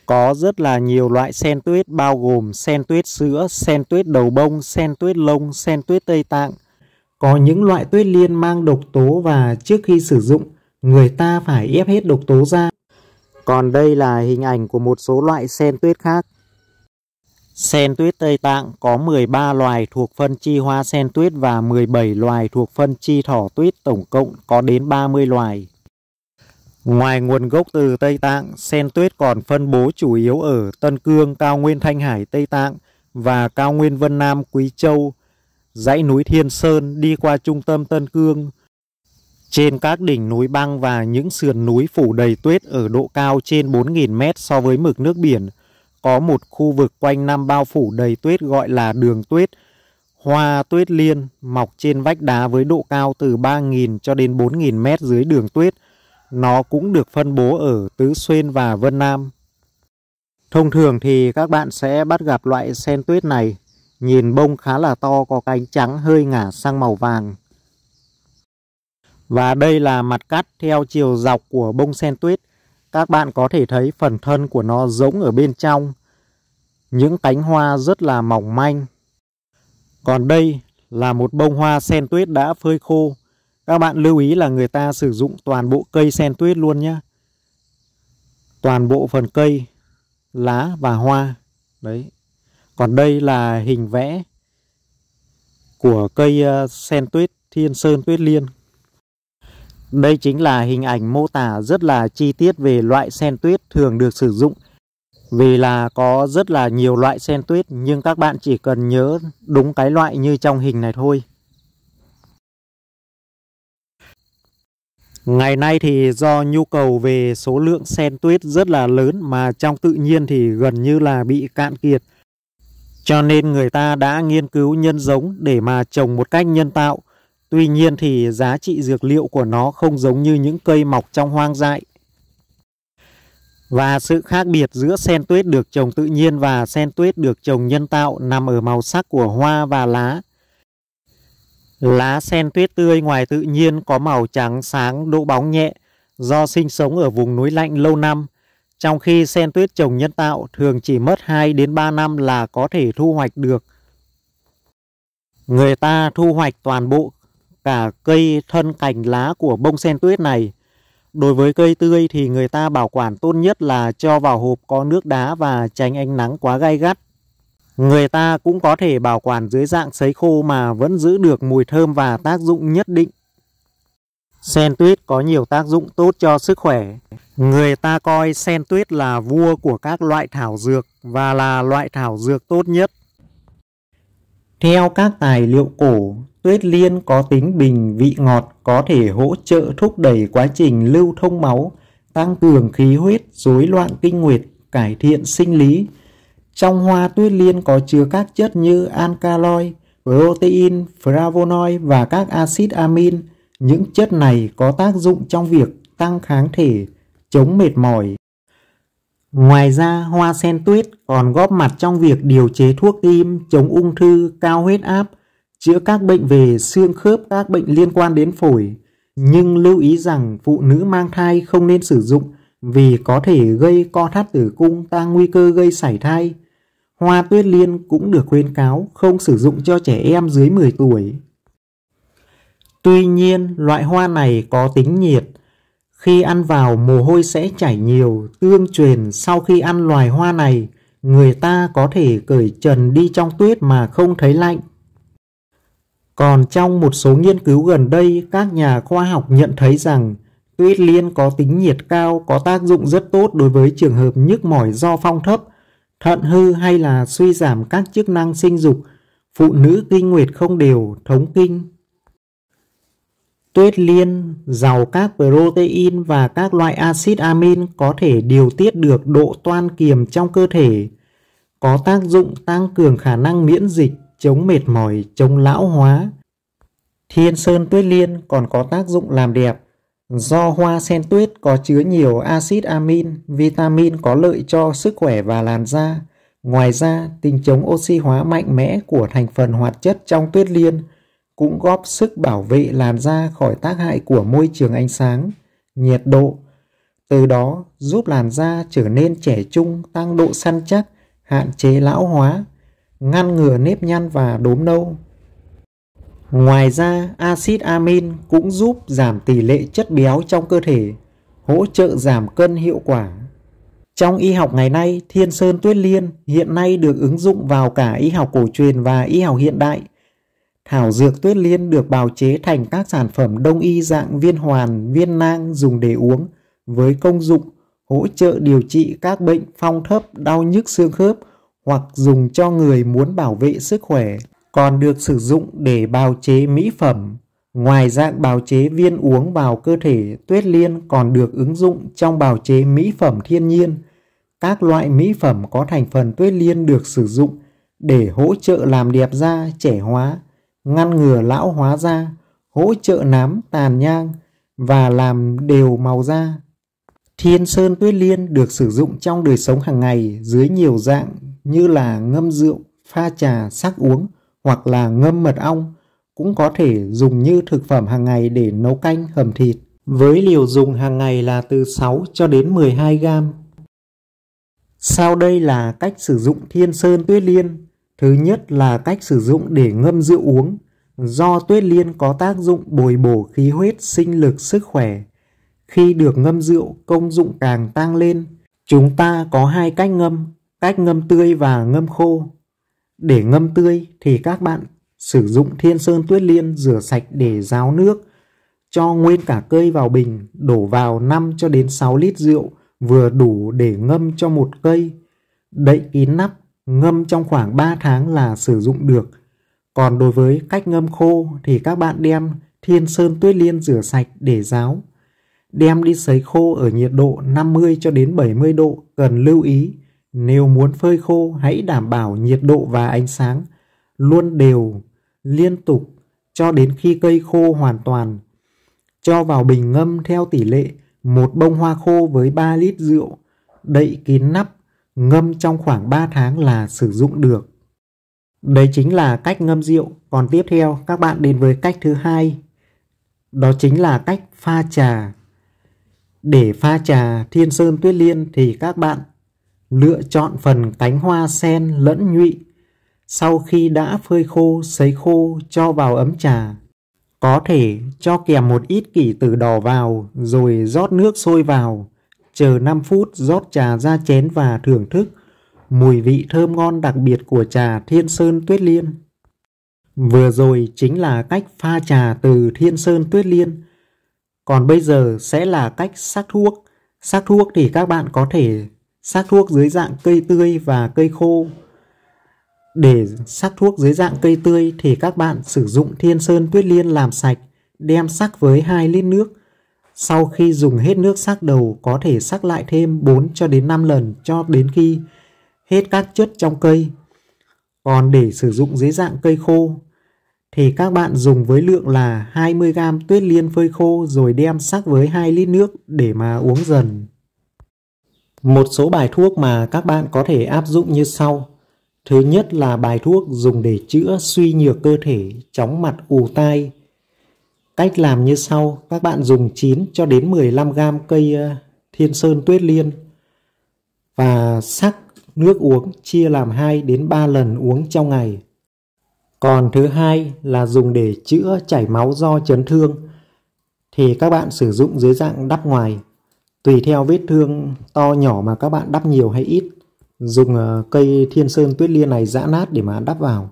Có rất là nhiều loại sen tuyết bao gồm sen tuyết sữa, sen tuyết đầu bông, sen tuyết lông, sen tuyết Tây Tạng. Có những loại tuyết liên mang độc tố và trước khi sử dụng, người ta phải ép hết độc tố ra. Còn đây là hình ảnh của một số loại sen tuyết khác. Sen tuyết Tây Tạng có 13 loài thuộc phân chi hoa sen tuyết và 17 loài thuộc phân chi thỏ tuyết, tổng cộng có đến 30 loài. Ngoài nguồn gốc từ Tây Tạng, sen tuyết còn phân bố chủ yếu ở Tân Cương, cao nguyên Thanh Hải, Tây Tạng và cao nguyên Vân Nam, Quý Châu, dãy núi Thiên Sơn đi qua trung tâm Tân Cương. Trên các đỉnh núi băng và những sườn núi phủ đầy tuyết ở độ cao trên 4.000 mét so với mực nước biển, có một khu vực quanh năm bao phủ đầy tuyết gọi là đường tuyết. Hoa tuyết liên mọc trên vách đá với độ cao từ 3.000 cho đến 4.000 mét dưới đường tuyết. Nó cũng được phân bố ở Tứ Xuyên và Vân Nam. Thông thường thì các bạn sẽ bắt gặp loại sen tuyết này. Nhìn bông khá là to, có cánh trắng hơi ngả sang màu vàng. Và đây là mặt cắt theo chiều dọc của bông sen tuyết. Các bạn có thể thấy phần thân của nó rỗng ở bên trong. Những cánh hoa rất là mỏng manh. Còn đây là một bông hoa sen tuyết đã phơi khô. Các bạn lưu ý là người ta sử dụng toàn bộ cây sen tuyết luôn nhé. Toàn bộ phần cây, lá và hoa. Đấy. Còn đây là hình vẽ của cây sen tuyết Thiên Sơn tuyết liên. Đây chính là hình ảnh mô tả rất là chi tiết về loại sen tuyết thường được sử dụng. Vì là có rất là nhiều loại sen tuyết, nhưng các bạn chỉ cần nhớ đúng cái loại như trong hình này thôi. Ngày nay thì do nhu cầu về số lượng sen tuyết rất là lớn mà trong tự nhiên thì gần như là bị cạn kiệt. Cho nên người ta đã nghiên cứu nhân giống để mà trồng một cách nhân tạo. Tuy nhiên thì giá trị dược liệu của nó không giống như những cây mọc trong hoang dại. Và sự khác biệt giữa sen tuyết được trồng tự nhiên và sen tuyết được trồng nhân tạo nằm ở màu sắc của hoa và lá. Lá sen tuyết tươi ngoài tự nhiên có màu trắng sáng, độ bóng nhẹ do sinh sống ở vùng núi lạnh lâu năm. Trong khi sen tuyết trồng nhân tạo thường chỉ mất 2 đến 3 năm là có thể thu hoạch được. Người ta thu hoạch toàn bộ cả cây, thân, cành, lá của bông sen tuyết này. Đối với cây tươi thì người ta bảo quản tốt nhất là cho vào hộp có nước đá và tránh ánh nắng quá gay gắt. Người ta cũng có thể bảo quản dưới dạng sấy khô mà vẫn giữ được mùi thơm và tác dụng nhất định. Sen tuyết có nhiều tác dụng tốt cho sức khỏe. Người ta coi sen tuyết là vua của các loại thảo dược và là loại thảo dược tốt nhất. Theo các tài liệu cổ, tuyết liên có tính bình vị ngọt, có thể hỗ trợ thúc đẩy quá trình lưu thông máu, tăng cường khí huyết, rối loạn kinh nguyệt, cải thiện sinh lý. Trong hoa tuyết liên có chứa các chất như alkaloid, protein, flavonoid và các axit amin. Những chất này có tác dụng trong việc tăng kháng thể, chống mệt mỏi. Ngoài ra, hoa sen tuyết còn góp mặt trong việc điều chế thuốc tim, chống ung thư, cao huyết áp, chữa các bệnh về xương khớp, các bệnh liên quan đến phổi. Nhưng lưu ý rằng phụ nữ mang thai không nên sử dụng vì có thể gây co thắt tử cung, tăng nguy cơ gây sảy thai. Hoa tuyết liên cũng được khuyến cáo không sử dụng cho trẻ em dưới 10 tuổi. Tuy nhiên, loại hoa này có tính nhiệt. Khi ăn vào mồ hôi sẽ chảy nhiều, tương truyền sau khi ăn loài hoa này, người ta có thể cởi trần đi trong tuyết mà không thấy lạnh. Còn trong một số nghiên cứu gần đây, các nhà khoa học nhận thấy rằng tuyết liên có tính nhiệt cao, có tác dụng rất tốt đối với trường hợp nhức mỏi do phong thấp, thận hư hay là suy giảm các chức năng sinh dục, phụ nữ kinh nguyệt không đều, thống kinh. Tuyết liên giàu các protein và các loại axit amin có thể điều tiết được độ toan kiềm trong cơ thể, có tác dụng tăng cường khả năng miễn dịch, chống mệt mỏi, chống lão hóa. Thiên Sơn tuyết liên còn có tác dụng làm đẹp. Do hoa sen tuyết có chứa nhiều axit amin, vitamin có lợi cho sức khỏe và làn da. Ngoài ra, tính chống oxy hóa mạnh mẽ của thành phần hoạt chất trong tuyết liên cũng góp sức bảo vệ làn da khỏi tác hại của môi trường ánh sáng, nhiệt độ. từ đó giúp làn da trở nên trẻ trung, tăng độ săn chắc, hạn chế lão hóa, ngăn ngừa nếp nhăn và đốm nâu. Ngoài ra, axit amin cũng giúp giảm tỷ lệ chất béo trong cơ thể, hỗ trợ giảm cân hiệu quả. Trong y học ngày nay, Thiên Sơn Tuyết Liên hiện nay được ứng dụng vào cả y học cổ truyền và y học hiện đại. Thảo dược tuyết liên được bào chế thành các sản phẩm đông y dạng viên hoàn, viên nang dùng để uống với công dụng hỗ trợ điều trị các bệnh phong thấp, đau nhức xương khớp hoặc dùng cho người muốn bảo vệ sức khỏe. Còn được sử dụng để bào chế mỹ phẩm. Ngoài dạng bào chế viên uống vào cơ thể, tuyết liên còn được ứng dụng trong bào chế mỹ phẩm thiên nhiên. Các loại mỹ phẩm có thành phần tuyết liên được sử dụng để hỗ trợ làm đẹp da, trẻ hóa, ngăn ngừa lão hóa da, hỗ trợ nám, tàn nhang và làm đều màu da. Thiên Sơn Tuyết Liên được sử dụng trong đời sống hàng ngày dưới nhiều dạng như là ngâm rượu, pha trà, sắc uống hoặc là ngâm mật ong, cũng có thể dùng như thực phẩm hàng ngày để nấu canh, hầm thịt. Với liều dùng hàng ngày là từ 6 cho đến 12 gram. Sau đây là cách sử dụng Thiên Sơn Tuyết Liên. Thứ nhất là cách sử dụng để ngâm rượu uống. Do tuyết liên có tác dụng bồi bổ khí huyết, sinh lực, sức khỏe. Khi được ngâm rượu, công dụng càng tăng lên. Chúng ta có hai cách ngâm tươi và ngâm khô. Để ngâm tươi thì các bạn sử dụng Thiên Sơn Tuyết Liên rửa sạch để ráo nước. Cho nguyên cả cây vào bình, đổ vào 5 cho đến 6 lít rượu, vừa đủ để ngâm cho một cây. Đậy kín nắp, ngâm trong khoảng 3 tháng là sử dụng được. Còn đối với cách ngâm khô thì các bạn đem Thiên Sơn Tuyết Liên rửa sạch để ráo. Đem đi sấy khô ở nhiệt độ 50 cho đến 70 độ. Cần lưu ý, nếu muốn phơi khô hãy đảm bảo nhiệt độ và ánh sáng luôn đều, liên tục cho đến khi cây khô hoàn toàn. Cho vào bình ngâm theo tỷ lệ 1 bông hoa khô với 3 lít rượu. Đậy kín nắp, ngâm trong khoảng 3 tháng là sử dụng được. Đấy chính là cách ngâm rượu. Còn tiếp theo các bạn đến với cách thứ hai. Đó chính là cách pha trà. Để pha trà Thiên Sơn Tuyết Liên thì các bạn lựa chọn phần cánh hoa sen lẫn nhụy. Sau khi đã phơi khô, sấy khô cho vào ấm trà. Có thể cho kèm một ít kỷ tử đỏ vào rồi rót nước sôi vào. Chờ 5 phút rót trà ra chén và thưởng thức mùi vị thơm ngon đặc biệt của trà Thiên Sơn Tuyết Liên. Vừa rồi chính là cách pha trà từ Thiên Sơn Tuyết Liên. Còn bây giờ sẽ là cách sắc thuốc. Sắc thuốc thì các bạn có thể sắc thuốc dưới dạng cây tươi và cây khô. Để sắc thuốc dưới dạng cây tươi thì các bạn sử dụng Thiên Sơn Tuyết Liên làm sạch, đem sắc với 2 lít nước. Sau khi dùng hết nước sắc đầu có thể sắc lại thêm 4 cho đến 5 lần cho đến khi hết các chất trong cây. Còn để sử dụng dưới dạng cây khô thì các bạn dùng với lượng là 20g tuyết liên phơi khô rồi đem sắc với 2 lít nước để mà uống dần. Một số bài thuốc mà các bạn có thể áp dụng như sau. Thứ nhất là bài thuốc dùng để chữa suy nhược cơ thể, chóng mặt, ù tai. Cách làm như sau, các bạn dùng 9 cho đến 15g cây Thiên Sơn Tuyết Liên và sắc nước uống chia làm 2 đến 3 lần uống trong ngày. Còn thứ hai là dùng để chữa chảy máu do chấn thương thì các bạn sử dụng dưới dạng đắp ngoài. Tùy theo vết thương to nhỏ mà các bạn đắp nhiều hay ít. Dùng cây Thiên Sơn Tuyết Liên này giã nát để mà đắp vào.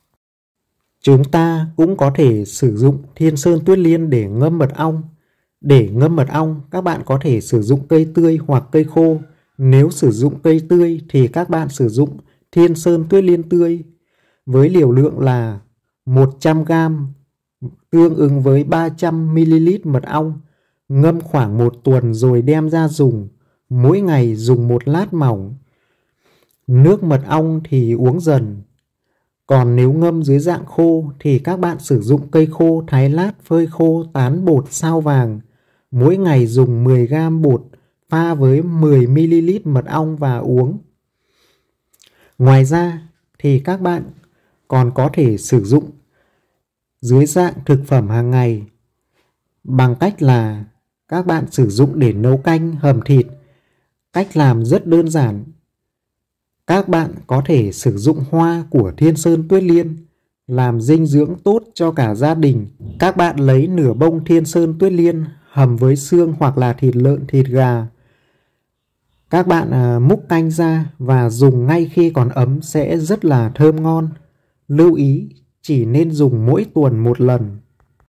Chúng ta cũng có thể sử dụng Thiên Sơn Tuyết Liên để ngâm mật ong. Để ngâm mật ong, các bạn có thể sử dụng cây tươi hoặc cây khô. Nếu sử dụng cây tươi thì các bạn sử dụng Thiên Sơn Tuyết Liên tươi với liều lượng là 100g, tương ứng với 300ml mật ong. Ngâm khoảng 1 tuần rồi đem ra dùng. Mỗi ngày dùng 1 lát mỏng. Nước mật ong thì uống dần. Còn nếu ngâm dưới dạng khô thì các bạn sử dụng cây khô thái lát phơi khô tán bột sao vàng. Mỗi ngày dùng 10g bột pha với 10ml mật ong và uống. Ngoài ra thì các bạn còn có thể sử dụng dưới dạng thực phẩm hàng ngày bằng cách là các bạn sử dụng để nấu canh, hầm thịt. Cách làm rất đơn giản. Các bạn có thể sử dụng hoa của Thiên Sơn Tuyết Liên làm dinh dưỡng tốt cho cả gia đình. Các bạn lấy nửa bông Thiên Sơn Tuyết Liên hầm với xương hoặc là thịt lợn, thịt gà. Các bạn múc canh ra và dùng ngay khi còn ấm sẽ rất là thơm ngon. Lưu ý chỉ nên dùng mỗi tuần một lần.